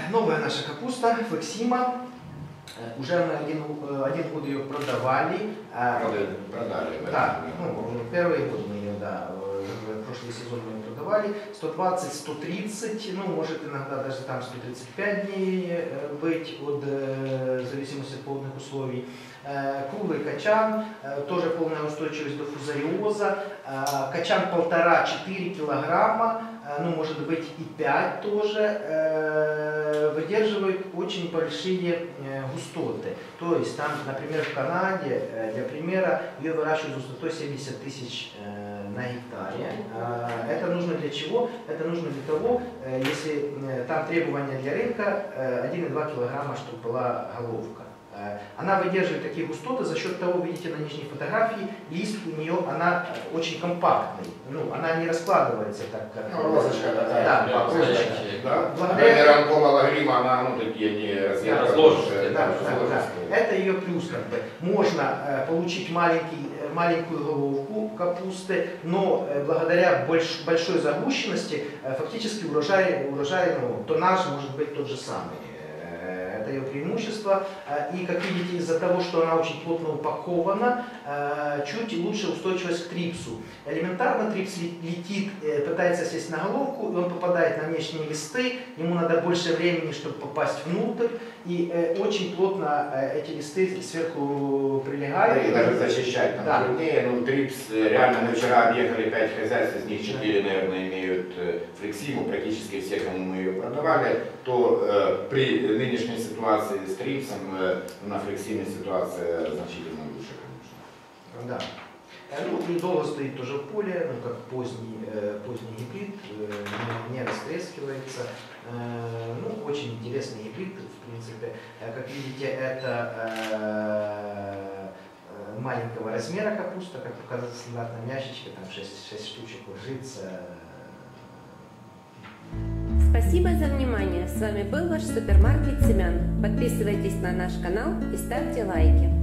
Новая наша капуста, Флексима. Уже мы один год ее продавали. Продали. Да, ну, первый год мы ее, да, прошлый сезон мы ее продавали. 120, 130, ну, может иногда даже там 135 дней быть, в зависимости от погодных условий. Круглый качан, тоже полная устойчивость до фузариоза. Качан 1,5-4 килограмма, ну, может быть и 5 тоже, выдерживает очень большие густоты. То есть там, например, в Канаде, для примера, ее выращивают с густотой 70 тысяч на гектаре. Это нужно для чего? Это нужно для того, если там требования для рынка 1,2 килограмма, чтобы была головка. Она выдерживает такие густоты за счет того, видите на нижней фотографии, лист у нее, она очень компактный, ну, она не раскладывается так, как... Ну, розочка такая. Да, розочка. Да. Благодаря... Ранкового грима, она, ну, такие не разложенные. Да. Это ее плюс, как бы. Можно получить маленькую головку капусты, но благодаря большой загущенности фактически урожай, ну, тоннаж может быть тот же самый. Это ее преимущество. И, как видите, из-за того, что она очень плотно упакована, чуть лучше устойчивость к трипсу. Элементарно трипс летит, пытается сесть на головку, и он попадает на внешние листы, ему надо больше времени, чтобы попасть внутрь, и очень плотно эти листы сверху прилегают. И даже защищать там, да, труднее. Ну, трипс, реально, мы вчера объехали 5 хозяйств, из них 4, наверное, имеют флексиму, практически все, кому мы ее продавали, то при нынешней ситуации с трипсом на флексиме ситуация значительно лучше, конечно. Да. Ну, долго стоит тоже в поле, ну, как поздний гибрид, не растрескивается. Ну, очень интересный гибрид, в принципе. Как видите, это маленького размера капуста, как показывает в стандартном ящичке, там 6 штучек ложится. Спасибо за внимание. С вами был ваш супермаркет семян. Подписывайтесь на наш канал и ставьте лайки.